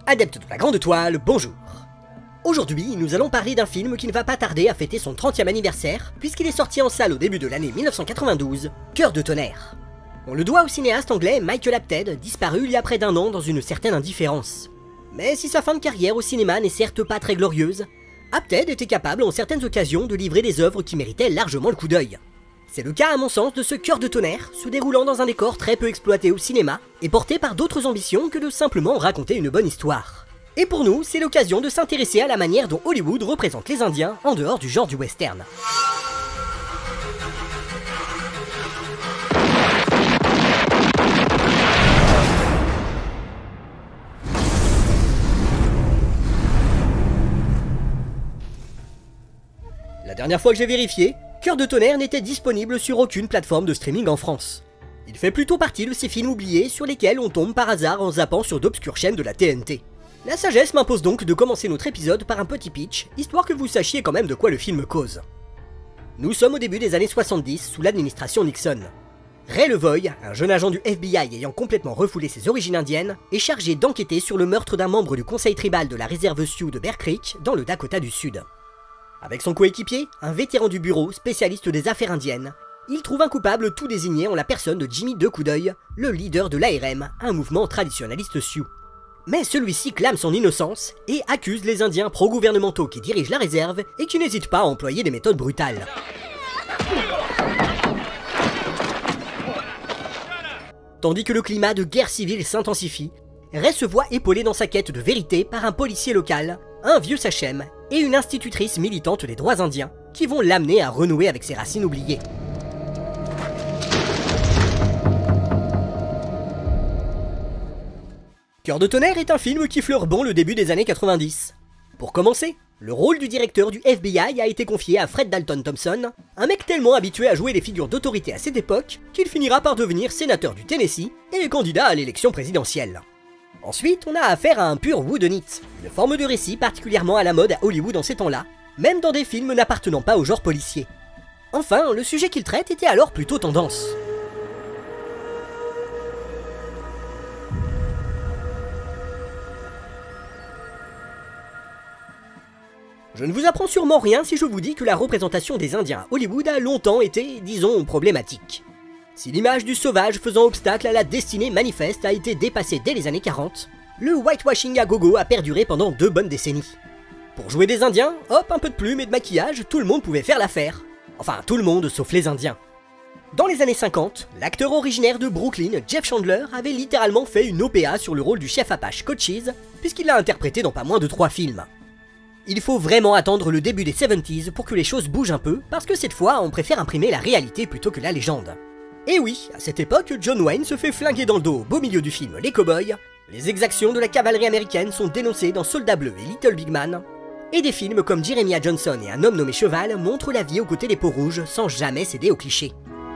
Adeptes de la grande toile, bonjour. Aujourd'hui, nous allons parler d'un film qui ne va pas tarder à fêter son 30e anniversaire, puisqu'il est sorti en salle au début de l'année 1992, Cœur de tonnerre. On le doit au cinéaste anglais Michael Apted, disparu il y a près d'1 an dans une certaine indifférence. Mais si sa fin de carrière au cinéma n'est certes pas très glorieuse, Apted était capable en certaines occasions de livrer des œuvres qui méritaient largement le coup d'œil. C'est le cas à mon sens de ce Cœur de tonnerre, se déroulant dans un décor très peu exploité au cinéma, et porté par d'autres ambitions que de simplement raconter une bonne histoire. Et pour nous, c'est l'occasion de s'intéresser à la manière dont Hollywood représente les Indiens en dehors du genre du western. La dernière fois que j'ai vérifié, Cœur de tonnerre n'était disponible sur aucune plateforme de streaming en France. Il fait plutôt partie de ces films oubliés sur lesquels on tombe par hasard en zappant sur d'obscures chaînes de la TNT. La sagesse m'impose donc de commencer notre épisode par un petit pitch, histoire que vous sachiez quand même de quoi le film cause. Nous sommes au début des années 70 sous l'administration Nixon. Ray Levoy, un jeune agent du FBI ayant complètement refoulé ses origines indiennes, est chargé d'enquêter sur le meurtre d'un membre du conseil tribal de la réserve Sioux de Bear Creek dans le Dakota du Sud. Avec son coéquipier, un vétéran du bureau, spécialiste des affaires indiennes, il trouve un coupable tout désigné en la personne de Jimmy Deux Coups d'œil, le leader de l'ARM, un mouvement traditionnaliste Sioux. Mais celui-ci clame son innocence et accuse les Indiens pro-gouvernementaux qui dirigent la réserve et qui n'hésitent pas à employer des méthodes brutales. Tandis que le climat de guerre civile s'intensifie, Ray se voit épaulé dans sa quête de vérité par un policier local, un vieux sachem et une institutrice militante des droits indiens qui vont l'amener à renouer avec ses racines oubliées. Cœur de tonnerre est un film qui fleure bon le début des années 90. Pour commencer, le rôle du directeur du FBI a été confié à Fred Dalton Thompson, un mec tellement habitué à jouer les figures d'autorité à cette époque qu'il finira par devenir sénateur du Tennessee et candidat à l'élection présidentielle. Ensuite, on a affaire à un pur whodunit, une forme de récit particulièrement à la mode à Hollywood en ces temps-là, même dans des films n'appartenant pas au genre policier. Enfin, le sujet qu'il traite était alors plutôt tendance. Je ne vous apprends sûrement rien si je vous dis que la représentation des Indiens à Hollywood a longtemps été, disons, problématique. Si l'image du sauvage faisant obstacle à la destinée manifeste a été dépassée dès les années 40, le whitewashing à gogo a perduré pendant 2 bonnes décennies. Pour jouer des Indiens, hop, un peu de plumes et de maquillage, tout le monde pouvait faire l'affaire. Enfin, tout le monde sauf les Indiens. Dans les années 50, l'acteur originaire de Brooklyn, Jeff Chandler, avait littéralement fait une OPA sur le rôle du chef Apache Cochise, puisqu'il l'a interprété dans pas moins de 3 films. Il faut vraiment attendre le début des 70s pour que les choses bougent un peu, parce que cette fois, on préfère imprimer la réalité plutôt que la légende. Et oui, à cette époque, John Wayne se fait flinguer dans le dos au beau milieu du film Les Cowboys, les exactions de la cavalerie américaine sont dénoncées dans Soldat Bleu et Little Big Man, et des films comme Jeremiah Johnson et Un homme nommé Cheval montrent la vie aux côtés des peaux rouges sans jamais céder aux clichés.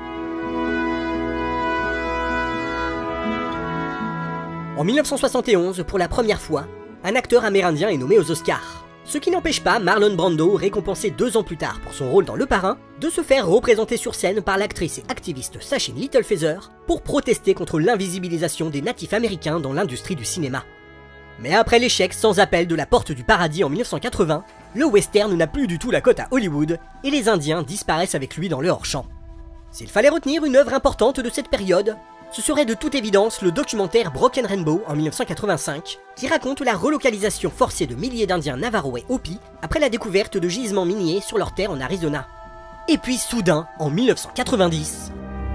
En 1971, pour la première fois, un acteur amérindien est nommé aux Oscars. Ce qui n'empêche pas Marlon Brando, récompensé 2 ans plus tard pour son rôle dans Le Parrain, de se faire représenter sur scène par l'actrice et activiste Sachin Littlefeather pour protester contre l'invisibilisation des natifs américains dans l'industrie du cinéma. Mais après l'échec sans appel de La Porte du Paradis en 1980, le western n'a plus du tout la cote à Hollywood et les Indiens disparaissent avec lui dans le hors-champ. S'il fallait retenir une œuvre importante de cette période, ce serait de toute évidence le documentaire Broken Rainbow en 1985, qui raconte la relocalisation forcée de milliers d'Indiens Navajo et Hopi après la découverte de gisements miniers sur leurs terres en Arizona. Et puis soudain, en 1990...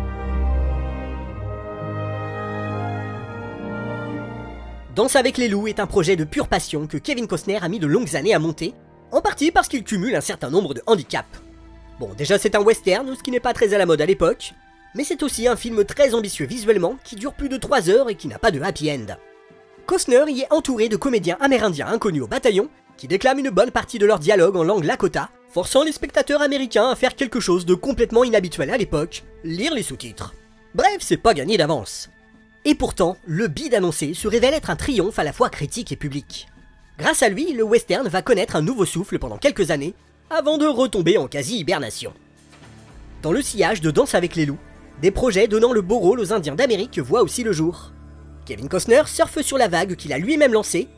Danse avec les loups est un projet de pure passion que Kevin Costner a mis de longues années à monter, en partie parce qu'il cumule un certain nombre de handicaps. Bon, déjà c'est un western, ce qui n'est pas très à la mode à l'époque, mais c'est aussi un film très ambitieux visuellement, qui dure plus de 3 heures et qui n'a pas de happy end. Costner y est entouré de comédiens amérindiens inconnus au bataillon, qui déclament une bonne partie de leur dialogue en langue lakota, forçant les spectateurs américains à faire quelque chose de complètement inhabituel à l'époque, lire les sous-titres. Bref, c'est pas gagné d'avance. Et pourtant, le bid annoncé se révèle être un triomphe à la fois critique et public. Grâce à lui, le western va connaître un nouveau souffle pendant quelques années, avant de retomber en quasi-hibernation. Dans le sillage de Danse avec les loups, des projets donnant le beau rôle aux Indiens d'Amérique voient aussi le jour. Kevin Costner surfe sur la vague qu'il a lui-même lancée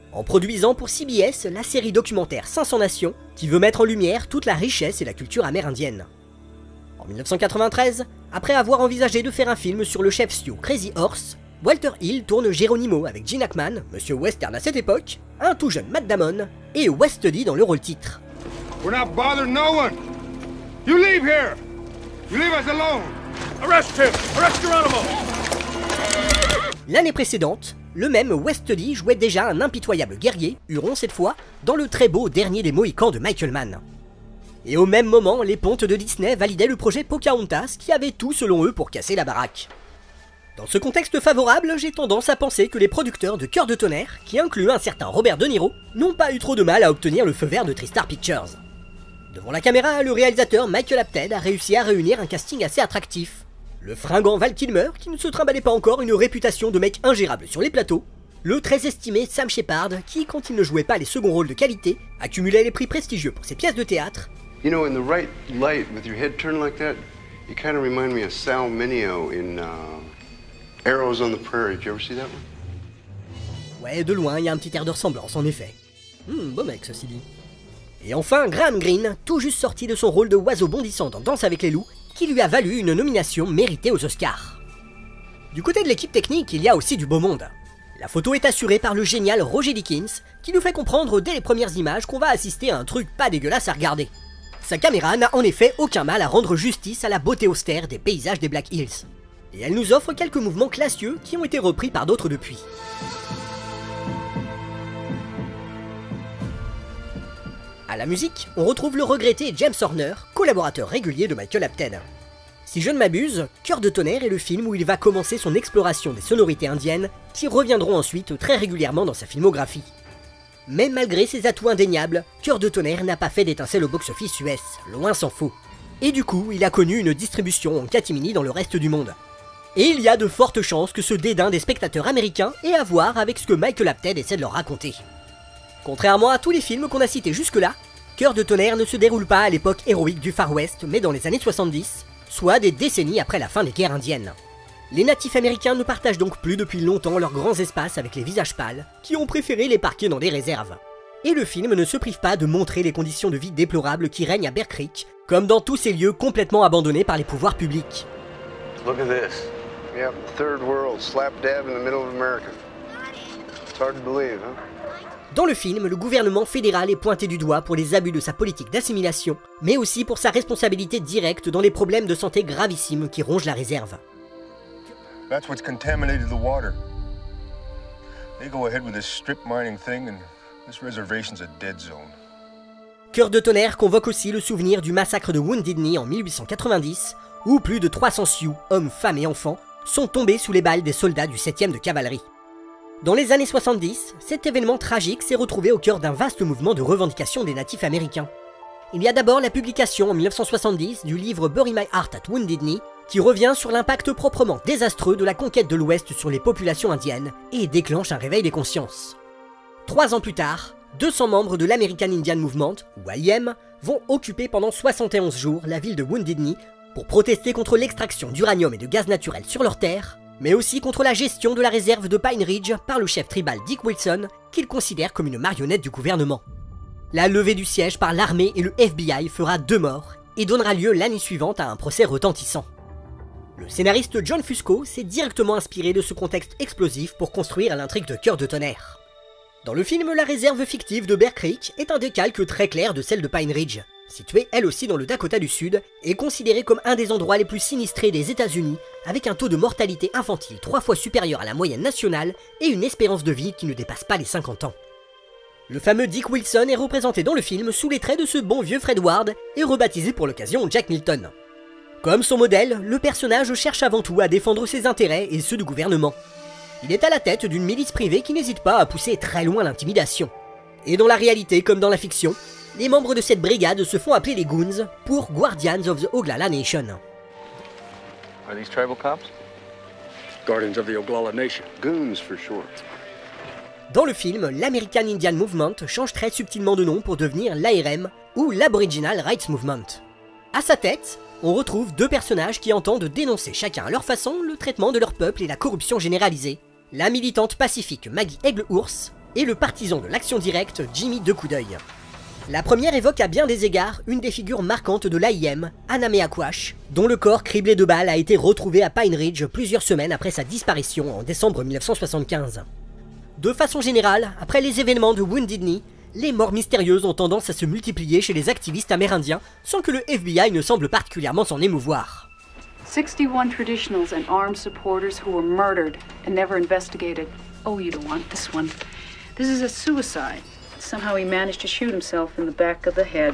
en produisant pour CBS la série documentaire 500 Nations, qui veut mettre en lumière toute la richesse et la culture amérindienne. En 1993, après avoir envisagé de faire un film sur le chef Sioux Crazy Horse, Walter Hill tourne Geronimo avec Gene Hackman, Monsieur Western à cette époque, un tout jeune Matt Damon et Wes Studi dans le rôle titre. We're not bothering no one. You leave here. You leave us alone. Arrest him. Arrest Geronimo. L'année précédente, le même Wes Studi jouait déjà un impitoyable guerrier, Huron cette fois, dans le très beau Dernier des Mohicans de Michael Mann. Et au même moment, les pontes de Disney validaient le projet Pocahontas qui avait tout selon eux pour casser la baraque. Dans ce contexte favorable, j'ai tendance à penser que les producteurs de Cœur de Tonnerre, qui incluent un certain Robert De Niro, n'ont pas eu trop de mal à obtenir le feu vert de TriStar Pictures. Devant la caméra, le réalisateur Michael Apted a réussi à réunir un casting assez attractif. Le fringant Val Kilmer, qui ne se trimballait pas encore une réputation de mec ingérable sur les plateaux. Le très estimé Sam Shepard, qui, quand il ne jouait pas les seconds rôles de qualité, accumulait les prix prestigieux pour ses pièces de théâtre. You know, in the right light, with your head turned like that, you kind of remind me of Sal Mineo in Arrows on the Prairie. Did you ever see that one? Ouais, de loin, il y a un petit air de ressemblance, en effet. Beau mec, ceci dit. Et enfin, Graham Greene, tout juste sorti de son rôle de oiseau bondissant dans Danse avec les loups, qui lui a valu une nomination méritée aux Oscars. Du côté de l'équipe technique, il y a aussi du beau monde. La photo est assurée par le génial Roger Deakins, qui nous fait comprendre dès les premières images qu'on va assister à un truc pas dégueulasse à regarder. Sa caméra n'a en effet aucun mal à rendre justice à la beauté austère des paysages des Black Hills. Et elle nous offre quelques mouvements classieux qui ont été repris par d'autres depuis. À la musique, on retrouve le regretté James Horner, collaborateur régulier de Michael Apted. Si je ne m'abuse, Cœur de Tonnerre est le film où il va commencer son exploration des sonorités indiennes, qui reviendront ensuite très régulièrement dans sa filmographie. Mais malgré ses atouts indéniables, Cœur de Tonnerre n'a pas fait d'étincelle au box-office US, loin s'en faut. Et du coup, il a connu une distribution en catimini dans le reste du monde. Et il y a de fortes chances que ce dédain des spectateurs américains ait à voir avec ce que Michael Apted essaie de leur raconter. Contrairement à tous les films qu'on a cités jusque-là, Cœur de Tonnerre ne se déroule pas à l'époque héroïque du Far West, mais dans les années 70, soit des décennies après la fin des guerres indiennes. Les natifs américains ne partagent donc plus depuis longtemps leurs grands espaces avec les visages pâles, qui ont préféré les parquer dans des réserves. Et le film ne se prive pas de montrer les conditions de vie déplorables qui règnent à Bear Creek, comme dans tous ces lieux complètement abandonnés par les pouvoirs publics. Look at this. Yep, third world, slap dab in the middle of America. It's hard to believe, huh? Dans le film, le gouvernement fédéral est pointé du doigt pour les abus de sa politique d'assimilation, mais aussi pour sa responsabilité directe dans les problèmes de santé gravissimes qui rongent la réserve. That's what's contaminated the water. They go ahead with this strip mining thing and this reservation's a dead zone. Cœur de Tonnerre convoque aussi le souvenir du massacre de Wounded Knee en 1890, où plus de 300 Sioux, hommes, femmes et enfants, sont tombés sous les balles des soldats du 7e de cavalerie. Dans les années 70, cet événement tragique s'est retrouvé au cœur d'un vaste mouvement de revendication des natifs américains. Il y a d'abord la publication en 1970 du livre Bury My Heart at Wounded Knee, qui revient sur l'impact proprement désastreux de la conquête de l'Ouest sur les populations indiennes et déclenche un réveil des consciences. 3 ans plus tard, 200 membres de l'American Indian Movement, ou AIM, vont occuper pendant 71 jours la ville de Wounded Knee pour protester contre l'extraction d'uranium et de gaz naturel sur leurs terres, mais aussi contre la gestion de la réserve de Pine Ridge par le chef tribal Dick Wilson, qu'il considère comme une marionnette du gouvernement. La levée du siège par l'armée et le FBI fera 2 morts et donnera lieu l'année suivante à un procès retentissant. Le scénariste John Fusco s'est directement inspiré de ce contexte explosif pour construire l'intrigue de Cœur de Tonnerre. Dans le film, la réserve fictive de Bear Creek est un décalque très clair de celle de Pine Ridge, située elle aussi dans le Dakota du Sud, et considérée comme un des endroits les plus sinistrés des États-Unis, avec un taux de mortalité infantile 3 fois supérieur à la moyenne nationale et une espérance de vie qui ne dépasse pas les 50 ans. Le fameux Dick Wilson est représenté dans le film sous les traits de ce bon vieux Fred Ward et rebaptisé pour l'occasion Jack Milton. Comme son modèle, le personnage cherche avant tout à défendre ses intérêts et ceux du gouvernement. Il est à la tête d'une milice privée qui n'hésite pas à pousser très loin l'intimidation. Et dans la réalité comme dans la fiction, les membres de cette brigade se font appeler les Goons pour Guardians of the Oglala Nation. Are these tribal cops? Guardians of the Oglala Nation. Goons for short. Dans le film, l'American Indian Movement change très subtilement de nom pour devenir l'ARM ou l'Aboriginal Rights Movement. À sa tête, on retrouve 2 personnages qui entendent dénoncer chacun à leur façon le traitement de leur peuple et la corruption généralisée. La militante pacifique Maggie Aigle-Ours et le partisan de l'action directe Jimmy Deux Coups d'œil. La première évoque à bien des égards une des figures marquantes de l'AIM, Annamea Quash, dont le corps criblé de balles a été retrouvé à Pine Ridge plusieurs semaines après sa disparition en décembre 1975. De façon générale, après les événements de Wounded Knee, les morts mystérieuses ont tendance à se multiplier chez les activistes amérindiens sans que le FBI ne semble particulièrement s'en émouvoir. 61 traditionals and armed supporters who were murdered and never investigated. Oh, you don't want this one. This is a suicide. Somehow he managed to shoot himself in the back of the head.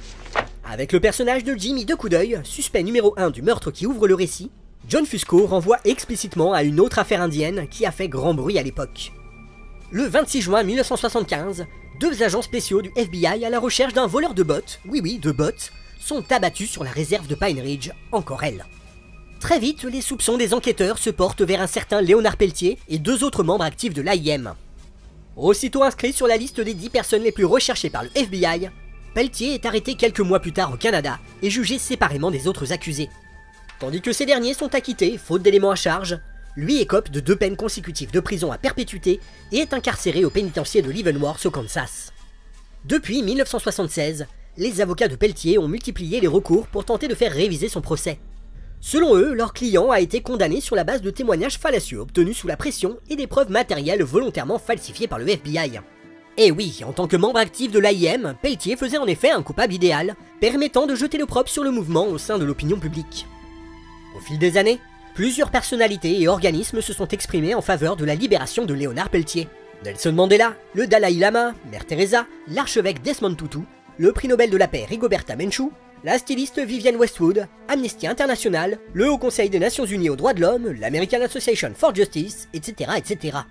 Avec le personnage de Jimmy Deux Coups d'œil, suspect numéro 1 du meurtre qui ouvre le récit, John Fusco renvoie explicitement à une autre affaire indienne qui a fait grand bruit à l'époque. Le 26 juin 1975, 2 agents spéciaux du FBI à la recherche d'un voleur de bottes, oui de bottes, sont abattus sur la réserve de Pine Ridge, encore elle. Très vite, les soupçons des enquêteurs se portent vers un certain Léonard Pelletier et 2 autres membres actifs de l'AIM. Aussitôt inscrit sur la liste des 10 personnes les plus recherchées par le FBI, Pelletier est arrêté quelques mois plus tard au Canada et jugé séparément des autres accusés. Tandis que ces derniers sont acquittés, faute d'éléments à charge, lui écope de 2 peines consécutives de prison à perpétuité et est incarcéré au pénitencier de Leavenworth au Kansas. Depuis 1976, les avocats de Pelletier ont multiplié les recours pour tenter de faire réviser son procès. Selon eux, leur client a été condamné sur la base de témoignages fallacieux obtenus sous la pression et des preuves matérielles volontairement falsifiées par le FBI. Et oui, en tant que membre actif de l'AIM, Pelletier faisait en effet un coupable idéal, permettant de jeter l'opprobre sur le mouvement au sein de l'opinion publique. Au fil des années, plusieurs personnalités et organismes se sont exprimés en faveur de la libération de Léonard Pelletier. Nelson Mandela, le Dalai Lama, Mère Teresa, l'archevêque Desmond Tutu, le prix Nobel de la paix Rigoberta Menchú, la styliste Vivienne Westwood, Amnesty International, le Haut Conseil des Nations Unies aux droits de l'homme, l'American Association for Justice, etc., etc.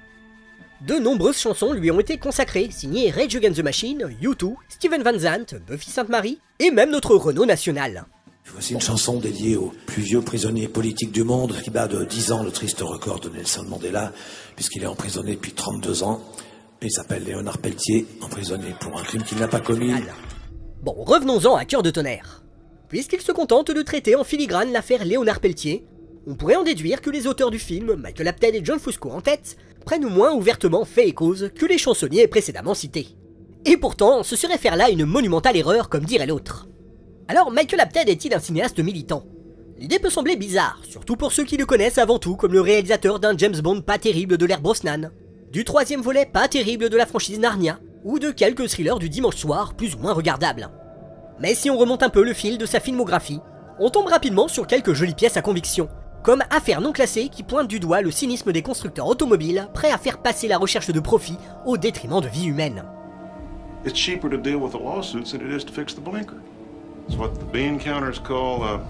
De nombreuses chansons lui ont été consacrées, signées Rage Against the Machine, U2, Steven Van Zandt, Buffy Sainte-Marie, et même notre Renault national. Voici une chanson dédiée aux plus vieux prisonniers politiques du monde, qui bat de 10 ans le triste record de Nelson Mandela, puisqu'il est emprisonné depuis 32 ans. Il s'appelle Léonard Pelletier, emprisonné pour un crime qu'il n'a pas commis. Bon, revenons-en à Cœur de tonnerre. Puisqu'il se contente de traiter en filigrane l'affaire Léonard Pelletier, on pourrait en déduire que les auteurs du film, Michael Apted et John Fusco en tête, prennent moins ouvertement fait et cause que les chansonniers précédemment cités. Et pourtant, ce serait faire là une monumentale erreur, comme dirait l'autre. Alors, Michael Apted est-il un cinéaste militant? L'idée peut sembler bizarre, surtout pour ceux qui le connaissent avant tout comme le réalisateur d'un James Bond pas terrible de l'ère Brosnan, du 3e volet pas terrible de la franchise Narnia, ou de quelques thrillers du dimanche soir plus ou moins regardables. Mais si on remonte un peu le fil de sa filmographie, on tombe rapidement sur quelques jolies pièces à conviction, comme Affaires non classées qui pointe du doigt le cynisme des constructeurs automobiles prêts à faire passer la recherche de profit au détriment de vies humaines. It's cheaper to deal with the lawsuits than it is to fix the blinker. It's what the bean counters call a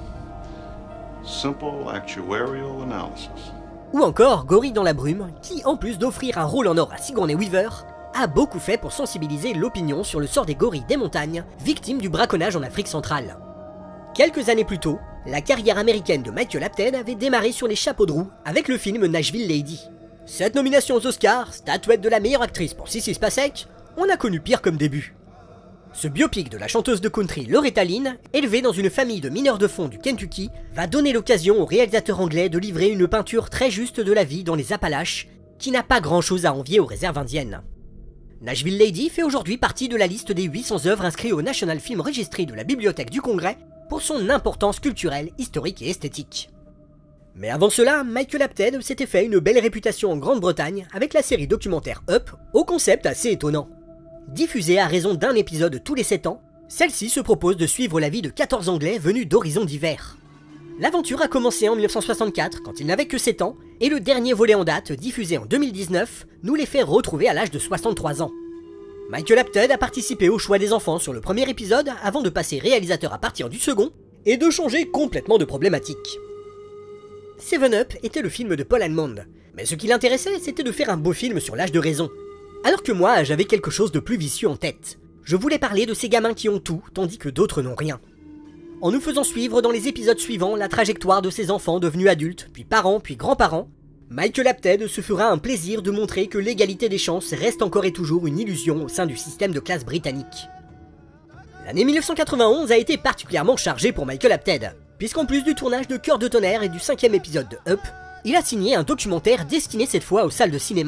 simple actuarial analysis. Ou encore Gorille dans la brume, qui en plus d'offrir un rôle en or à Sigourney Weaver, a beaucoup fait pour sensibiliser l'opinion sur le sort des gorilles des montagnes, victimes du braconnage en Afrique centrale. Quelques années plus tôt, la carrière américaine de Michael Apted avait démarré sur les chapeaux de roue avec le film Nashville Lady. 7 nominations aux Oscars, statuette de la meilleure actrice pour Sissy Spacek, on a connu pire comme début. Ce biopic de la chanteuse de country Loretta Lynn, élevée dans une famille de mineurs de fond du Kentucky, va donner l'occasion au réalisateur anglais de livrer une peinture très juste de la vie dans les Appalaches, qui n'a pas grand chose à envier aux réserves indiennes. Nashville Lady fait aujourd'hui partie de la liste des 800 œuvres inscrites au National Film Registry de la Bibliothèque du Congrès pour son importance culturelle, historique et esthétique. Mais avant cela, Michael Apted s'était fait une belle réputation en Grande-Bretagne avec la série documentaire Up, au concept assez étonnant. Diffusée à raison d'un épisode tous les 7 ans, celle-ci se propose de suivre la vie de 14 Anglais venus d'horizons divers. L'aventure a commencé en 1964 quand ils n'avaient que 7 ans, et le dernier volet en date, diffusé en 2019, nous les fait retrouver à l'âge de 63 ans. Michael Apted a participé au choix des enfants sur le premier épisode avant de passer réalisateur à partir du second, et de changer complètement de problématique. Seven Up était le film de Paul Hammond, mais ce qui l'intéressait c'était de faire un beau film sur l'âge de raison. Alors que moi j'avais quelque chose de plus vicieux en tête. Je voulais parler de ces gamins qui ont tout, tandis que d'autres n'ont rien. En nous faisant suivre dans les épisodes suivants la trajectoire de ces enfants devenus adultes, puis parents, puis grands-parents, Michael Apted se fera un plaisir de montrer que l'égalité des chances reste encore et toujours une illusion au sein du système de classe britannique. L'année 1991 a été particulièrement chargée pour Michael Apted, puisqu'en plus du tournage de Cœur de tonnerre et du 5e épisode de Up, il a signé un documentaire destiné cette fois aux salles de cinéma.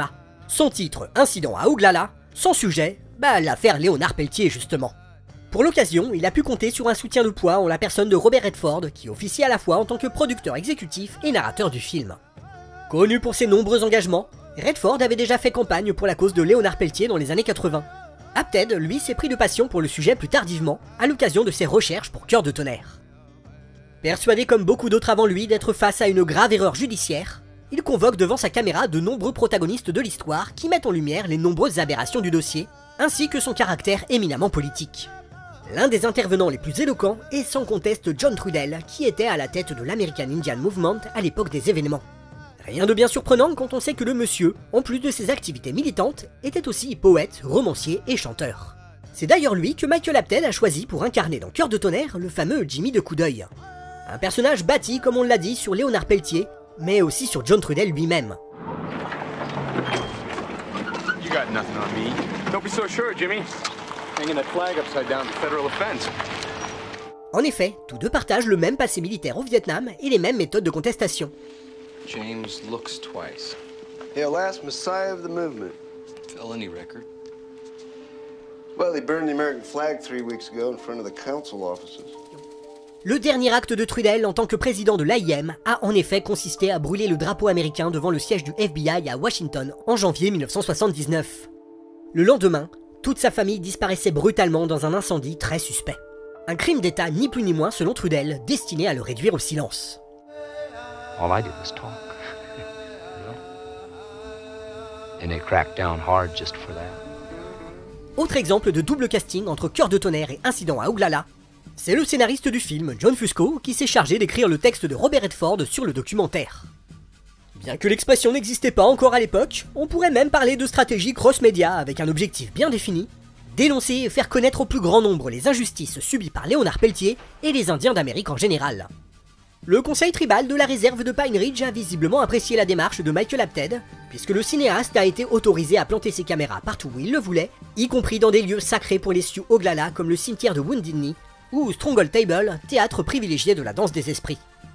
Son titre, Incident à Oglala, son sujet, l'affaire Léonard Peltier justement. Pour l'occasion, il a pu compter sur un soutien de poids en la personne de Robert Redford, qui officie à la fois en tant que producteur exécutif et narrateur du film. Connu pour ses nombreux engagements, Redford avait déjà fait campagne pour la cause de Léonard Peltier dans les années 80. Apted, lui, s'est pris de passion pour le sujet plus tardivement, à l'occasion de ses recherches pour Cœur de tonnerre. Persuadé comme beaucoup d'autres avant lui d'être face à une grave erreur judiciaire, il convoque devant sa caméra de nombreux protagonistes de l'histoire qui mettent en lumière les nombreuses aberrations du dossier, ainsi que son caractère éminemment politique. L'un des intervenants les plus éloquents est sans conteste John Trudell, qui était à la tête de l'American Indian Movement à l'époque des événements. Rien de bien surprenant quand on sait que le monsieur, en plus de ses activités militantes, était aussi poète, romancier et chanteur. C'est d'ailleurs lui que Michael Apted a choisi pour incarner dans Cœur de tonnerre le fameux Jimmy de Coudeuil. Un personnage bâti, comme on l'a dit, sur Léonard Peltier, mais aussi sur John Trudell lui-même. You got nothing on me. Don't be so sure, Jimmy. Hanging that flag upside down is a federal offense. En effet, tous deux partagent le même passé militaire au Vietnam et les mêmes méthodes de contestation. James looks twice. Hail last messiah of the movement. Felony record. Well, they burned the American flag 3 weeks ago in front of the council offices. Le dernier acte de Trudell en tant que président de l'AIM a en effet consisté à brûler le drapeau américain devant le siège du FBI à Washington en janvier 1979. Le lendemain, toute sa famille disparaissait brutalement dans un incendie très suspect. Un crime d'État ni plus ni moins selon Trudell, destiné à le réduire au silence. All I did was talk. And they cracked down hard just for that. Autre exemple de double casting entre Cœur de tonnerre et Incident à Oglala, c'est le scénariste du film, John Fusco, qui s'est chargé d'écrire le texte de Robert Redford sur le documentaire. Bien que l'expression n'existait pas encore à l'époque, on pourrait même parler de stratégie cross-média avec un objectif bien défini, dénoncer et faire connaître au plus grand nombre les injustices subies par Léonard Peltier et les Indiens d'Amérique en général. Le conseil tribal de la réserve de Pine Ridge a visiblement apprécié la démarche de Michael Apted, puisque le cinéaste a été autorisé à planter ses caméras partout où il le voulait, y compris dans des lieux sacrés pour les Sioux Oglala comme le cimetière de Wounded Knee, ou Stronghold Table, théâtre privilégié de la danse des esprits.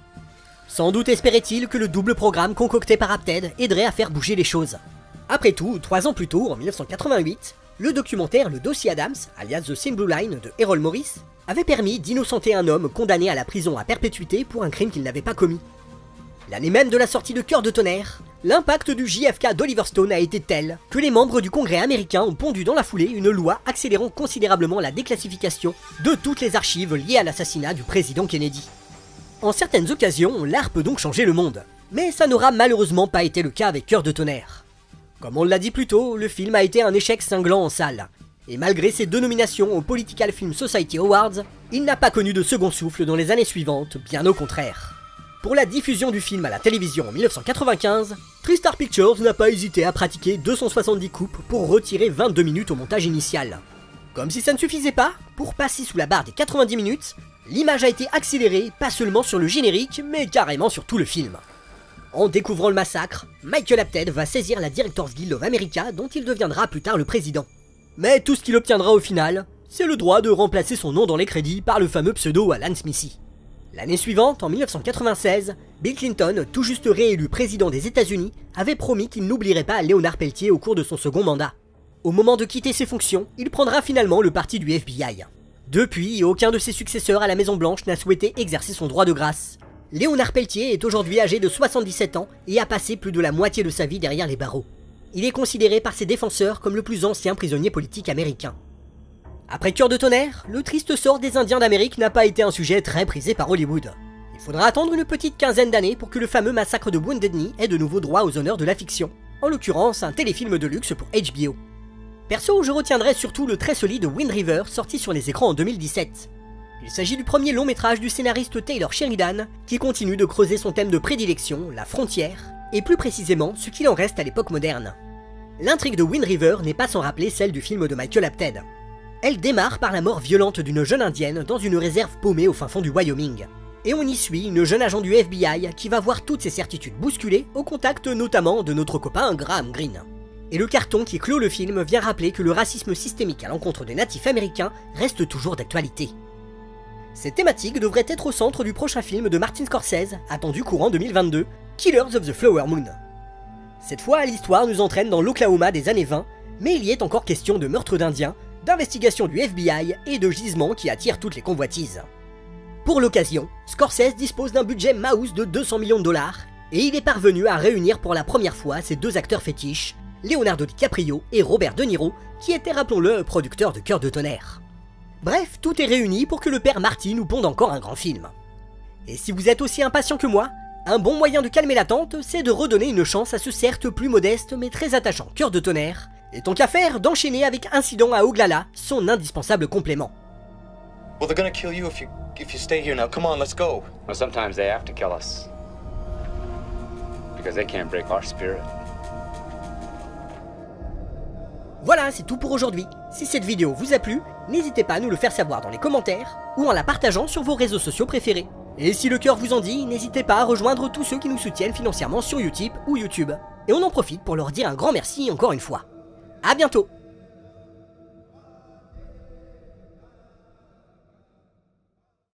Sans doute espérait-il que le double programme concocté par Apted aiderait à faire bouger les choses. Après tout, 3 ans plus tôt, en 1988, le documentaire Le Dossier Adams, alias The Thin Blue Line de Errol Morris, avait permis d'innocenter un homme condamné à la prison à perpétuité pour un crime qu'il n'avait pas commis. L'année même de la sortie de Cœur de tonnerre, l'impact du JFK d'Oliver Stone a été tel que les membres du Congrès américain ont pondu dans la foulée une loi accélérant considérablement la déclassification de toutes les archives liées à l'assassinat du président Kennedy. En certaines occasions, l'art peut donc changer le monde, mais ça n'aura malheureusement pas été le cas avec Cœur de tonnerre. Comme on l'a dit plus tôt, le film a été un échec cinglant en salle, et malgré ses 2 nominations aux Political Film Society Awards, il n'a pas connu de second souffle dans les années suivantes, bien au contraire. Pour la diffusion du film à la télévision en 1995, TriStar Pictures n'a pas hésité à pratiquer 270 coupes pour retirer 22 minutes au montage initial. Comme si ça ne suffisait pas, pour passer sous la barre des 90 minutes, l'image a été accélérée pas seulement sur le générique, mais carrément sur tout le film. En découvrant le massacre, Michael Apted va saisir la Directors Guild of America dont il deviendra plus tard le président. Mais tout ce qu'il obtiendra au final, c'est le droit de remplacer son nom dans les crédits par le fameux pseudo Alan Smithy. L'année suivante, en 1996, Bill Clinton, tout juste réélu président des États-Unis, avait promis qu'il n'oublierait pas Léonard Peltier au cours de son second mandat. Au moment de quitter ses fonctions, il prendra finalement le parti du FBI. Depuis, aucun de ses successeurs à la Maison-Blanche n'a souhaité exercer son droit de grâce. Léonard Peltier est aujourd'hui âgé de 77 ans et a passé plus de la moitié de sa vie derrière les barreaux. Il est considéré par ses défenseurs comme le plus ancien prisonnier politique américain. Après Cœur de tonnerre, le triste sort des Indiens d'Amérique n'a pas été un sujet très prisé par Hollywood. Il faudra attendre une petite quinzaine d'années pour que le fameux massacre de Wounded Knee ait de nouveau droit aux honneurs de la fiction, en l'occurrence un téléfilm de luxe pour HBO. Perso, je retiendrai surtout le très solide Wind River sorti sur les écrans en 2017. Il s'agit du premier long métrage du scénariste Taylor Sheridan qui continue de creuser son thème de prédilection, la frontière, et plus précisément ce qu'il en reste à l'époque moderne. L'intrigue de Wind River n'est pas sans rappeler celle du film de Michael Apted. Elle démarre par la mort violente d'une jeune indienne dans une réserve paumée au fin fond du Wyoming. Et on y suit une jeune agent du FBI qui va voir toutes ses certitudes bousculées au contact notamment de notre copain Graham Greene. Et le carton qui clôt le film vient rappeler que le racisme systémique à l'encontre des natifs américains reste toujours d'actualité. Cette thématique devrait être au centre du prochain film de Martin Scorsese, attendu courant 2022, Killers of the Flower Moon. Cette fois, l'histoire nous entraîne dans l'Oklahoma des années 20, mais il y est encore question de meurtre d'Indiens, d'investigation du FBI et de gisements qui attirent toutes les convoitises. Pour l'occasion, Scorsese dispose d'un budget mouse de 200 millions de dollars, et il est parvenu à réunir pour la première fois ses deux acteurs fétiches, Leonardo DiCaprio et Robert De Niro, qui étaient, rappelons-le, producteurs de Cœur de tonnerre. Bref, tout est réuni pour que le père Marty nous ponde encore un grand film. Et si vous êtes aussi impatient que moi, un bon moyen de calmer l'attente, c'est de redonner une chance à ce certes plus modeste mais très attachant Cœur de tonnerre, et tant qu'à faire, d'enchaîner avec Incident à Oglala, son indispensable complément. Well, they're gonna kill you if you stay here now. Come on, let's go. Well, sometimes they have to kill us. Because they can't break our spirit. Voilà, c'est tout pour aujourd'hui. Si cette vidéo vous a plu, n'hésitez pas à nous le faire savoir dans les commentaires ou en la partageant sur vos réseaux sociaux préférés. Et si le cœur vous en dit, n'hésitez pas à rejoindre tous ceux qui nous soutiennent financièrement sur Utip ou YouTube. Et on en profite pour leur dire un grand merci encore une fois. A bientôt!